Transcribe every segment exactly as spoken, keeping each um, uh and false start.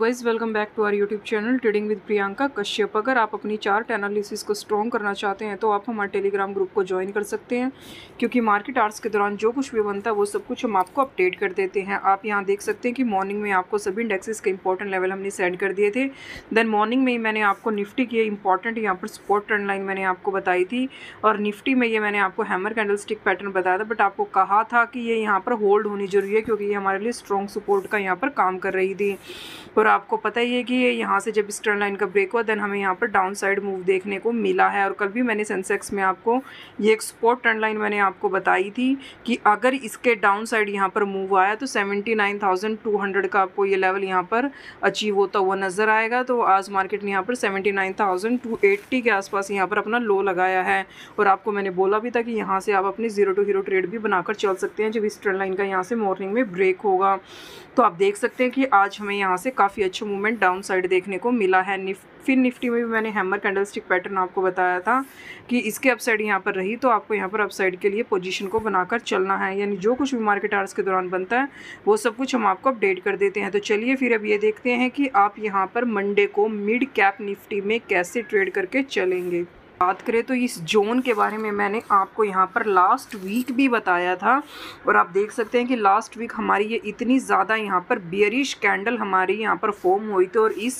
Guys, welcome back to our YouTube channel trading with Priyanka Kashyap. अगर आप अपनी चार्ट एनालिसिस को स्ट्रॉन्ग करना चाहते हैं तो आप हमारे टेलीग्राम ग्रुप को ज्वाइन कर सकते हैं, क्योंकि मार्केट आवर्स के दौरान जो कुछ भी बनता है वो सब कुछ हम आपको अपडेट कर देते हैं। आप यहां देख सकते हैं कि मॉर्निंग में आपको सभी इंडेक्सेस के इंपॉर्टेंट लेवल हमने सेंड कर दिए थे। देन मॉर्निंग में ही मैंने आपको निफ्टी की इंपॉर्टेंट यहाँ पर सपोर्ट ट्रेंड लाइन मैंने आपको बताई थी, और निफ्टी में ये मैंने आपको हैमर कैंडल स्टिक पैटर्न बताया था, बट आपको कहा था कि ये यहाँ पर होल्ड होनी जरूरी है, क्योंकि ये हमारे लिए स्ट्रॉन्ग सपोर्ट का यहाँ पर काम कर रही थी। और आपको पता ही है कि ये यहाँ से जब इस ट्रेंड लाइन का ब्रेक हुआ देन हमें यहाँ पर डाउन साइड मूव देखने को मिला है। और कल भी मैंने सेंसेक्स में आपको ये एक सपोर्ट ट्रेंड लाइन मैंने आपको बताई थी कि अगर इसके डाउन साइड यहाँ पर मूव आया तो seventy nine thousand two hundred का आपको ये लेवल यहाँ पर अचीव होता हुआ नजर आएगा। तो आज मार्केट ने यहाँ पर seventy nine thousand two eighty के आसपास यहाँ पर अपना लो लगाया है। और आपको मैंने बोला भी था कि यहाँ से आप अपनी जीरो टू हीरो ट्रेड भी बनाकर चल सकते हैं जब इस ट्रेंड लाइन का यहाँ से मॉर्निंग में ब्रेक होगा। तो आप देख सकते हैं कि आज हमें यहाँ से काफ़ी अच्छा मूवमेंट डाउन साइड देखने को मिला है। निफ फिर निफ्टी में भी मैंने हैमर कैंडल स्टिक पैटर्न आपको बताया था कि इसके अपसाइड यहाँ पर रही तो आपको यहाँ पर अपसाइड के लिए पोजीशन को बनाकर चलना है, यानी जो कुछ भी मार्केट आवर्स के दौरान बनता है वो सब कुछ हम आपको अपडेट कर देते हैं। तो चलिए फिर अब ये देखते हैं कि आप यहाँ पर मंडे को मिड कैप निफ्टी में कैसे ट्रेड करके चलेंगे। बात करें तो इस जोन के बारे में मैंने आपको यहाँ पर लास्ट वीक भी बताया था, और आप देख सकते हैं कि लास्ट वीक हमारी ये इतनी ज़्यादा यहाँ पर बियरिश कैंडल हमारी यहाँ पर फॉर्म हुई थी, और इस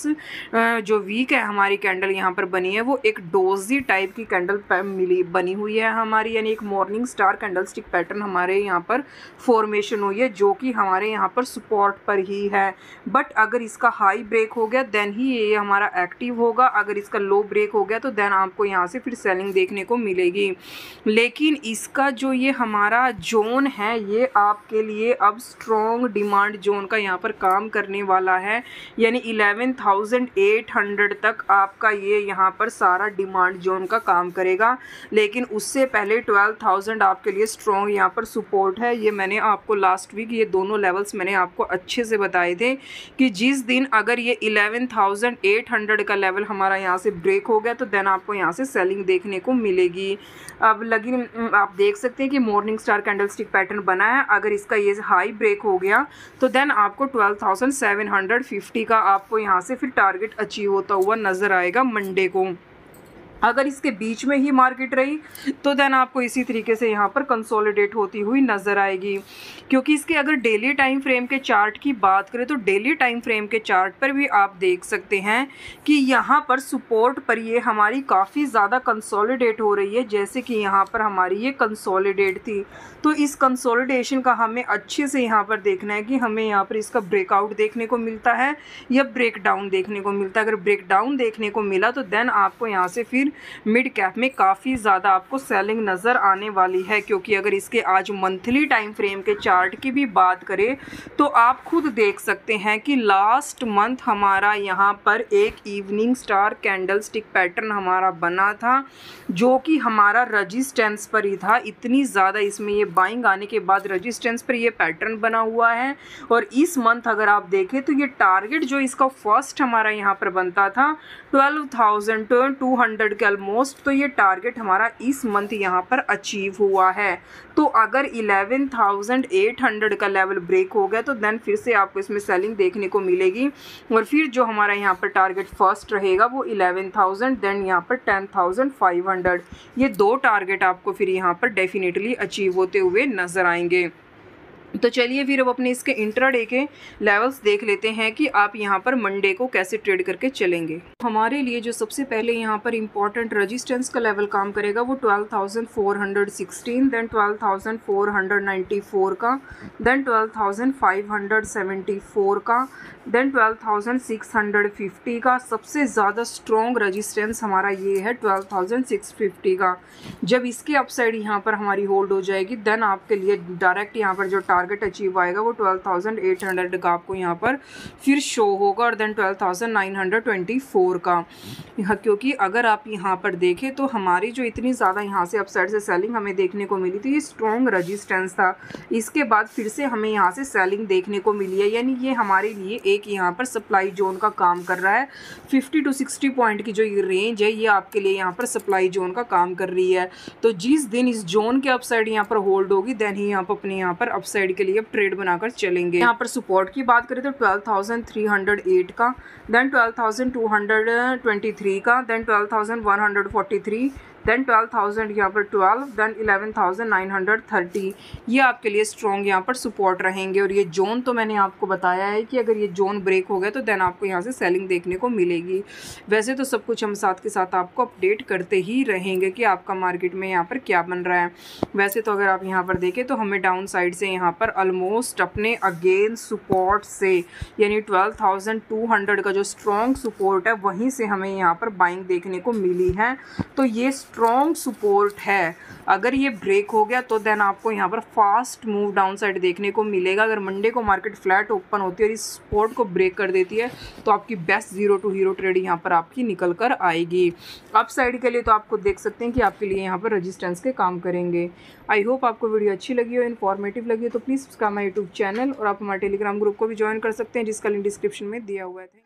जो वीक है हमारी कैंडल यहाँ पर बनी है वो एक डोजी टाइप की कैंडल मिली बनी हुई है हमारी, यानी एक morning star candlestick pattern हमारे यहाँ पर फॉर्मेशन हुई है जो कि हमारे यहाँ पर सपोर्ट पर ही है। बट अगर इसका हाई ब्रेक हो गया देन ही ये हमारा एक्टिव होगा, अगर इसका लो ब्रेक हो गया तो देन आपको यहाँ से फिर सेलिंग देखने को मिलेगी। लेकिन इसका जो ये हमारा जोन है ये आपके लिए अब स्ट्रॉन्ग डिमांड जोन का यहाँ पर काम करने वाला है, यानी इलेवन थाउजेंड एट हंड्रेड तक आपका ये यहाँ पर सारा डिमांड जोन का काम करेगा। लेकिन उससे पहले ट्वेल्व थाउजेंड आपके लिए स्ट्रॉन्ग यहाँ पर सपोर्ट है। ये मैंने आपको लास्ट वीक ये दोनों लेवल्स मैंने आपको अच्छे से बताए थे कि जिस दिन अगर ये इलेवन थाउजेंड एट हंड्रेड का लेवल हमारा यहाँ से ब्रेक हो गया तो देन आपको यहाँ से सेलिंग देखने को मिलेगी। अब लगी आप देख सकते हैं कि morning star candlestick pattern बना है, अगर इसका ये हाई ब्रेक हो गया तो देन आपको twelve thousand seven hundred fifty का आपको यहाँ से फिर टारगेट अचीव होता हुआ नजर आएगा मंडे को। अगर इसके बीच में ही मार्केट रही तो देन आपको इसी तरीके से यहाँ पर कंसोलिडेट होती हुई नज़र आएगी, क्योंकि इसके अगर डेली टाइम फ्रेम के चार्ट की बात करें तो डेली टाइम फ्रेम के चार्ट पर भी आप देख सकते हैं कि यहाँ पर सपोर्ट पर ये हमारी काफ़ी ज़्यादा कंसोलिडेट हो रही है। जैसे कि यहाँ पर हमारी ये कंसोलिडेट थी, तो इस कंसोलिडेशन का हमें अच्छे से यहाँ पर देखना है कि हमें यहाँ पर इसका ब्रेकआउट देखने को मिलता है या ब्रेक डाउन देखने को मिलता है। अगर ब्रेक डाउन देखने को मिला तो देन आपको यहाँ से फिर मिड कैप में काफ़ी ज़्यादा आपको सेलिंग नज़र आने वाली है, क्योंकि अगर इसके आज मंथली टाइम फ्रेम के चार्ट की भी बात करें तो आप खुद देख सकते हैं कि लास्ट मंथ हमारा यहाँ पर एक evening star candlestick pattern हमारा बना था जो कि हमारा रजिस्टेंस पर ही था। इतनी ज़्यादा इसमें ये बाइंग आने के बाद रजिस्टेंस पर ये पैटर्न बना हुआ है। और इस मंथ अगर आप देखें तो ये टारगेट जो इसका फर्स्ट हमारा यहाँ पर बनता था ट्वेल्व थाउजेंड टू हंड्रेड के ऑलमोस्ट, तो ये टारगेट हमारा इस मंथ यहाँ पर अचीव हुआ है। तो अगर इलेवन थाउजेंड एट हंड्रेड का लेवल ब्रेक हो गया तो देन फिर से आपको इसमें सेलिंग देखने को मिलेगी, और फिर जो हमारा यहाँ पर टारगेट फर्स्ट रहेगा वो इलेवन थाउजेंड, देन यहाँ पर टेन थाउजेंड फाइव हंड्रेड, ये दो टारगेट आपको फिर यहाँ पर डेफिनेटली अचीव होते हुए नजर आएंगे। तो चलिए फिर अब अपने इसके इंट्राडे के लेवल्स देख लेते हैं कि आप यहाँ पर मंडे को कैसे ट्रेड करके चलेंगे। हमारे लिए जो सबसे पहले यहाँ पर इंपॉर्टेंट रेजिस्टेंस का लेवल काम करेगा वो twelve thousand four hundred sixteen, then twelve thousand four hundred ninety four का, then twelve thousand five hundred seventy four का, then twelve thousand six hundred fifty का। सबसे ज़्यादा स्ट्रॉन्ग रेजिस्टेंस हमारा ये है ट्वेल्व थाउजेंड सिक्स फिफ्टी का। जब इसके अपसाइड यहाँ पर हमारी होल्ड हो जाएगी देन आपके लिए डायरेक्ट यहाँ पर जो टारगेट अचीव आएगा वो ट्वेल्व थाउजेंड एट हंड्रेड का आपको यहाँ पर फिर शो होगा, और then twelve thousand nine hundred twenty four का। क्योंकि अगर आप यहाँ पर देखें तो हमारी जो इतनी ज़्यादा यहाँ से अपसाइड से सेलिंग हमें देखने को मिली थी ये स्ट्रॉन्ग रेजिस्टेंस था, इसके बाद फिर से हमें यहाँ से सेलिंग देखने को मिली है, यानी ये हमारे लिए एक यहाँ पर सप्लाई जोन का काम कर रहा है। फिफ्टी टू सिक्सटी पॉइंट की जो ये रेंज है ये आपके लिए यहाँ पर सप्लाई जोन का काम कर रही है। तो जिस दिन इस जोन के अपसाइड यहाँ पर होल्ड होगी देन ही आप अपने यहाँ पर अपसाइड साइड के लिए अब ट्रेड बनाकर चलेंगे। यहाँ पर सपोर्ट की बात करें तो twelve thousand three hundred eight का, then twelve thousand two hundred twenty three का, then twelve thousand one hundred forty three, then twelve thousand यहाँ पर twelve, then eleven thousand nine hundred thirty. ये आपके लिए स्ट्रॉन्ग यहाँ पर सपोर्ट रहेंगे। और ये जोन तो मैंने आपको बताया है कि अगर ये जोन ब्रेक हो गया तो देन आपको यहाँ से सेलिंग देखने को मिलेगी। वैसे तो सब कुछ हम साथ के साथ आपको अपडेट करते ही रहेंगे कि आपका मार्केट में यहाँ पर क्या बन रहा है। वैसे तो अगर आप यहाँ पर देखें तो हमें डाउन साइड से यहाँ पर ऑलमोस्ट अपने अगेन सपोर्ट से यानी ट्वेल्व थाउजेंड टू हंड्रेड का जो स्ट्रॉन्ग सपोर्ट है वहीं से हमें यहाँ पर बाइंग देखने को मिली है। तो ये स्ट्रॉन्ग सपोर्ट है। अगर ये ब्रेक हो गया तो देन आपको यहाँ पर फास्ट मूव डाउन साइड देखने को मिलेगा। अगर मंडे को मार्केट फ्लैट ओपन होती है और इस सपोर्ट को ब्रेक कर देती है तो आपकी best zero to hero trade यहाँ पर आपकी निकल कर आएगी। अप साइड के लिए तो आपको देख सकते हैं कि आपके लिए यहाँ पर रेजिस्टेंस के काम करेंगे। आई होप आपको वीडियो अच्छी लगी हो, इन्फॉर्मेटिव लगी हो तो please subscribe my YouTube channel और आप हमारे टेलीग्राम ग्रुप को भी ज्वाइन कर सकते हैं जिसका लिंक डिस्क्रिप्शन में दिया हुआ है।